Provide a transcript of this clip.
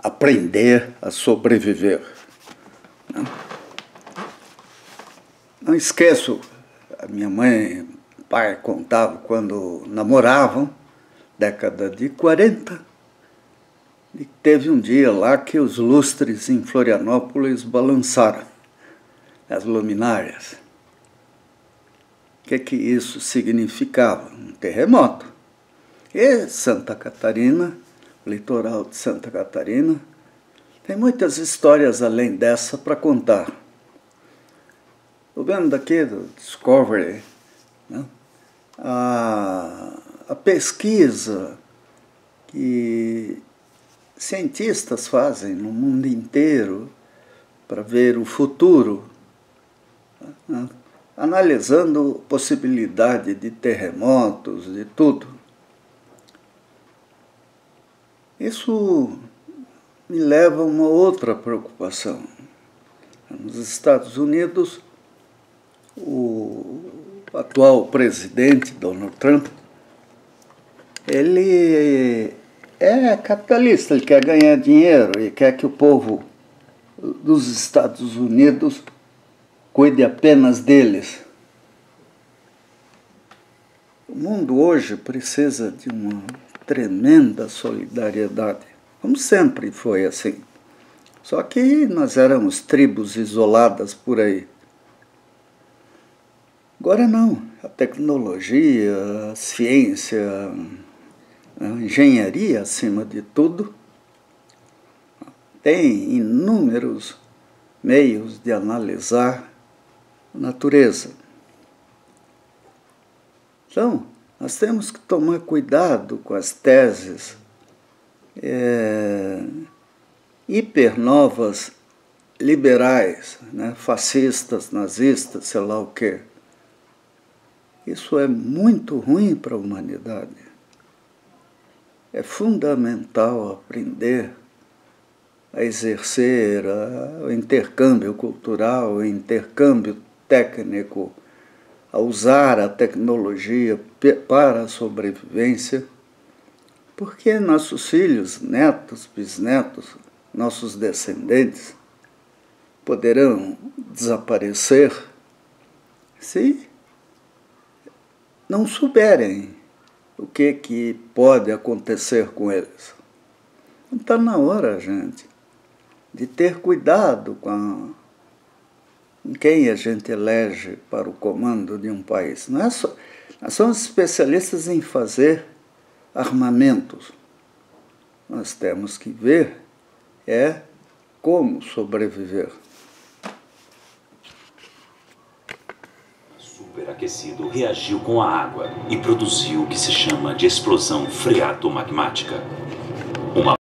aprender a sobreviver. Não esqueço, a minha mãe e pai contavam quando namoravam, década de 40, e teve um dia lá que os lustres em Florianópolis balançaram, as luminárias. O que isso significava? Um terremoto. E Santa Catarina, o litoral de Santa Catarina, tem muitas histórias além dessa para contar. Estou vendo daqui do Discovery, né? A pesquisa que cientistas fazem no mundo inteiro para ver o futuro, né? Analisando possibilidade de terremotos, de tudo. Isso me leva a uma outra preocupação. Nos Estados Unidos, o atual presidente, Donald Trump, ele é capitalista, ele quer ganhar dinheiro e quer que o povo dos Estados Unidos cuide apenas deles. O mundo hoje precisa de uma tremenda solidariedade, como sempre foi assim. Só que nós éramos tribos isoladas por aí. Agora não, a tecnologia, a ciência, a engenharia acima de tudo, tem inúmeros meios de analisar a natureza. Então, nós temos que tomar cuidado com as teses hipernovas liberais, né, fascistas, nazistas, sei lá o quê. Isso é muito ruim para a humanidade. É fundamental aprender a exercer o intercâmbio cultural, o intercâmbio técnico, a usar a tecnologia para a sobrevivência, porque nossos filhos, netos, bisnetos, nossos descendentes poderão desaparecer se não souberem o que pode acontecer com eles. Então está na hora, gente, de ter cuidado com quem a gente elege para o comando de um país. Nós somos especialistas em fazer armamentos. Nós temos que ver como sobreviver. Superaquecido reagiu com a água e produziu o que se chama de explosão freatomagmática.